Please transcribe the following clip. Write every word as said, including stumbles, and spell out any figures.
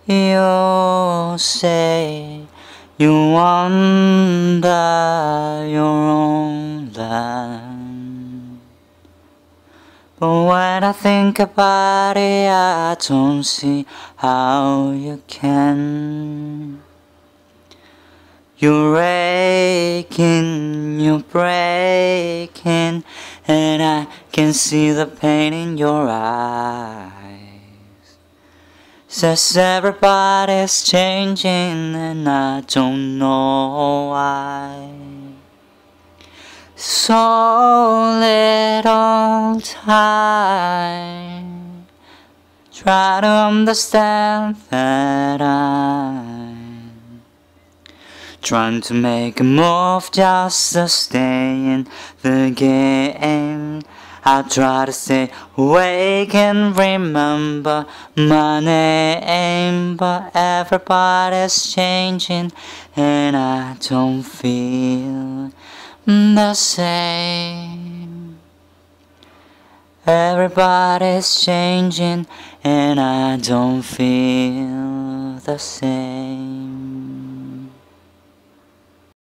You say you wander your own land, but when I think about it, I don't see how you can. You're aching, you're breaking, and I can see the pain in your eyes. Says everybody's changing and I don't know why. So little time, try to understand that I'm trying to make a move just to stay in the game. I try to stay awake and remember my name, but everybody's changing and I don't feel the same. Everybody's changing and I don't feel the same.